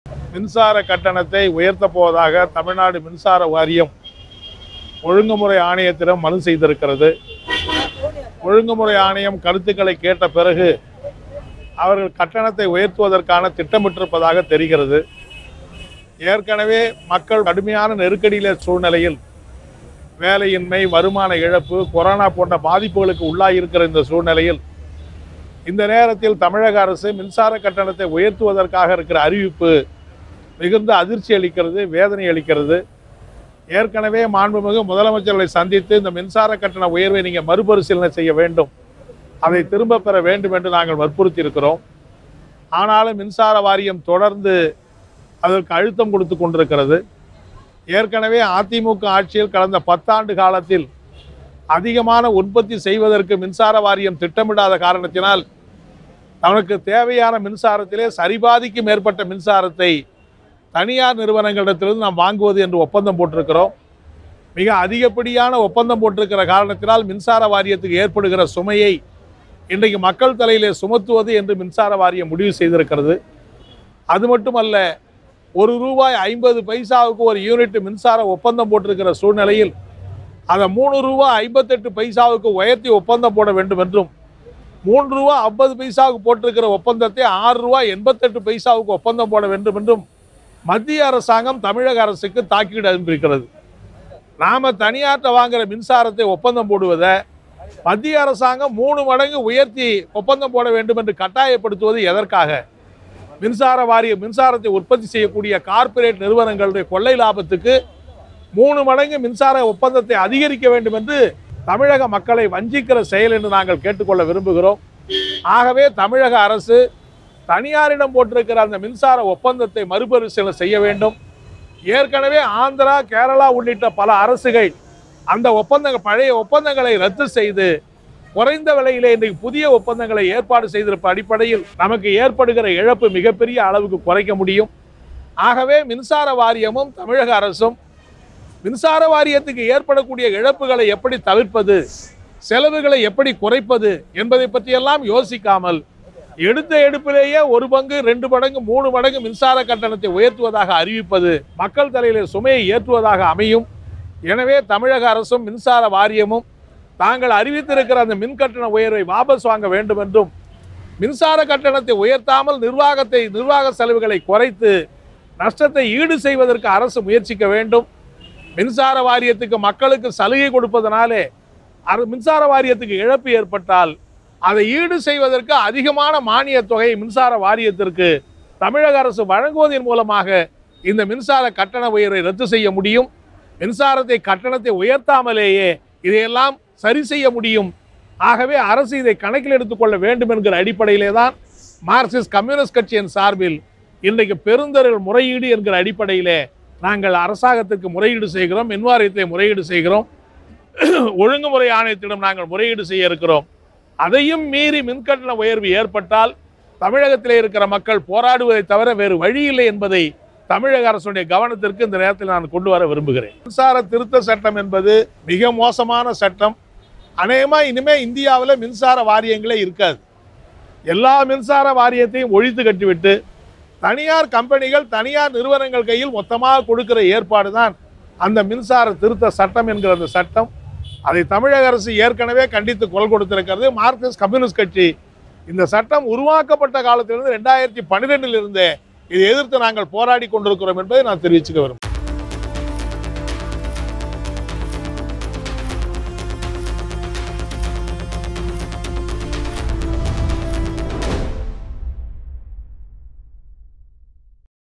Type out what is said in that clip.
மின்சார கட்டணத்தை உயர்த்தப் போவதாக தமிழ்நாடு மின்சார வாரியம் ஒழுங்குமுறை ஆணையத்திடம் மனு செய்திருக்கிறது. ஒழுங்குமுறை ஆணையம் கருத்துக்களை கேட்ட பிறகு அவர்கள் கட்டணத்தை உயர்த்துவதற்கான திட்டமிட்டிருப்பதாக தெரிகிறது. ஏற்கனவே மக்கள் கடுமையான நெருக்கடியில சூழ்நிலையில் வேலையின்மை, வருமான இழப்பு, கொரோனா போன்ற பாதிப்புகளுக்கு உள்ளாகியிருக்கிற இந்த சூழ்நிலையில் இந்த நேரத்தில் தமிழக அரசு மின்சார கட்டணத்தை உயர்த்துவதற்காக இருக்கிற அறிவிப்பு மிகுந்த அதிர்ச்சி அளிக்கிறது, வேதனை அளிக்கிறது. ஏற்கனவே மாண்புமிகு முதலமைச்சர்களை சந்தித்து இந்த மின்சார கட்டண உயர்வை நீங்கள் மறுபரிசீலனை செய்ய வேண்டும், அதை திரும்ப பெற வேண்டும் என்று நாங்கள் வற்புறுத்தி இருக்கிறோம். ஆனாலும் மின்சார வாரியம் தொடர்ந்து அதற்கு அழுத்தம் கொடுத்து கொண்டிருக்கிறது. ஏற்கனவே அதிமுக ஆட்சியில் கடந்த 10 ஆண்டு காலத்தில் அதிகமான உற்பத்தி செய்வதற்கு மின்சார வாரியம் திட்டமிடாத காரணத்தினால் நமக்கு தேவையான மின்சாரத்திலே சரிபாதிக்கு மேற்பட்ட மின்சாரத்தை தனியார் நிறுவனங்களிடத்திலிருந்து நாம் வாங்குவது என்று ஒப்பந்தம் போட்டிருக்கிறோம். மிக அதிகப்படியான ஒப்பந்தம் போட்டிருக்கிற காரணத்தினால் மின்சார வாரியத்துக்கு ஏற்படுகிற சுமையை இன்றைக்கு மக்கள் தலையிலே சுமத்துவது என்று மின்சார வாரியம் முடிவு செய்திருக்கிறது. அது மட்டுமல்ல, ₹1.50 ஒரு யூனிட் மின்சார ஒப்பந்தம் போட்டிருக்கிற சூழ்நிலையில் அதை ₹3.58 உயர்த்தி ஒப்பந்தம் போட வேண்டும் என்றும், ₹3.50 போட்டிருக்கிற ஒப்பந்தத்தை ₹6.88 ஒப்பந்தம் போட வேண்டும் என்றும் மத்திய அரசாங்கம் தமிழக அரசுக்கு தாக்கீடு அனுப்பியிருக்கிறது. நாம தனியார்ட்ட வாங்குற மின்சாரத்தை ஒப்பந்தம் போடுவதை மத்திய அரசாங்கம் 3 மடங்கு உயர்த்தி ஒப்பந்தம் போட வேண்டும் என்று கட்டாயப்படுத்துவது எதற்காக? மின்சாரத்தை உற்பத்தி செய்யக்கூடிய கார்ப்பரேட் நிறுவனங்களுடைய கொள்ளை லாபத்துக்கு 3 மடங்கு மின்சார ஒப்பந்தத்தை அதிகரிக்க வேண்டும் என்று தமிழக மக்களை வஞ்சிக்கிற செயல் என்று நாங்கள் கேட்டுக்கொள்ள விரும்புகிறோம். ஆகவே தமிழக அரசு தனியாரிடம் போட்டிருக்கிற அந்த மின்சார ஒப்பந்தத்தை மறுபரிசீலனை செய்ய வேண்டும். ஏற்கனவே ஆந்திரா, கேரளா உள்ளிட்ட பல அரசுகள் அந்த பழைய ஒப்பந்தங்களை ரத்து செய்து குறைந்த விலையிலே இன்றைக்கு புதிய ஒப்பந்தங்களை ஏற்பாடு செய்திருப்ப அடிப்படையில் நமக்கு ஏற்படுகிற இழப்பு மிகப்பெரிய அளவுக்கு குறைக்க முடியும். ஆகவே மின்சார வாரியமும் தமிழக அரசும் மின்சார வாரியத்துக்கு ஏற்படக்கூடிய இழப்புகளை எப்படி தவிர்ப்பது, செலவுகளை எப்படி குறைப்பது என்பதை பற்றியெல்லாம் யோசிக்காமல் எடுத்த எடுப்பிலேயே 1 பங்கு, 2 மடங்கு, 3 மடங்கு மின்சார கட்டணத்தை உயர்த்துவதாக அறிவிப்பது மக்கள் தலையிலே சுமையை ஏற்றுவதாக அமையும். எனவே தமிழக அரசும் மின்சார வாரியமும் தாங்கள் அறிவித்திருக்கிற அந்த மின் கட்டண உயர்வை வாபஸ் வாங்க வேண்டும் என்றும், மின்சார கட்டணத்தை உயர்த்தாமல் நிர்வாக செலவுகளை குறைத்து நஷ்டத்தை ஈடு செய்வதற்கு அரசு முயற்சிக்க வேண்டும். மின்சார வாரியத்துக்கு மக்களுக்கு சலுகை கொடுப்பதனாலே மின்சார வாரியத்துக்கு இழப்பு ஏற்பட்டால் அதை ஈடு செய்வதற்கு அதிகமான மானிய தொகையை மின்சார வாரியத்திற்கு தமிழக அரசு வழங்குவதன் மூலமாக இந்த மின்சார கட்டண உயர்வை ரத்து செய்ய முடியும். கட்டணத்தை உயர்த்தாமலேயே இதையெல்லாம் சரி செய்ய முடியும். ஆகவே அரசு இதை கணக்கில் எடுத்துக்கொள்ள வேண்டும் என்கிற அடிப்படையிலே தான் மார்க்சிஸ்ட் கம்யூனிஸ்ட் கட்சியின் சார்பில் இன்றைக்கு பெருந்தொழில் முறையீடு என்கிற அடிப்படையிலே நாங்கள் அரசாங்கத்திற்கு முறையீடு செய்கிறோம், மின் வாரியத்தை முறையீடு செய்கிறோம், ஒழுங்குமுறை ஆணையத்திடம் நாங்கள் முறையீடு செய்ய இருக்கிறோம். அதையும் மீறி மின்கட்டண உயர்வு ஏற்பட்டால் தமிழகத்திலே இருக்கிற மக்கள் போராடுவதை தவிர வேறு வழி இல்லை என்பதை தமிழக அரசுடைய கவனத்திற்கு இந்த நேரத்தில் நான் கொண்டு வர விரும்புகிறேன். மின்சார திருத்த சட்டம் என்பது மிக மோசமான சட்டம். அநேகமாக இனிமேல் இந்தியாவில் மின்சார வாரியங்களே இருக்காது. எல்லா மின்சார வாரியத்தையும் ஒழித்து கட்டிவிட்டு தனியார் கம்பெனிகள், தனியார் நிறுவனங்கள் கையில் மொத்தமாக கொடுக்கிற ஏற்பாடு தான் அந்த மின்சார திருத்த சட்டம் என்கிற அந்த சட்டம். அதை தமிழக அரசு ஏற்கனவே கண்டித்து குரல் கொடுத்திருக்கிறது. மார்க்சிஸ்ட் கம்யூனிஸ்ட் கட்சி இந்த சட்டம் உருவாக்கப்பட்ட காலத்திலிருந்து 2012 இருந்தே இதை எதிர்த்து நாங்கள் போராடி கொண்டிருக்கிறோம் என்பதை நான் தெரிவிச்சுக்க விரும்புகிறேன்.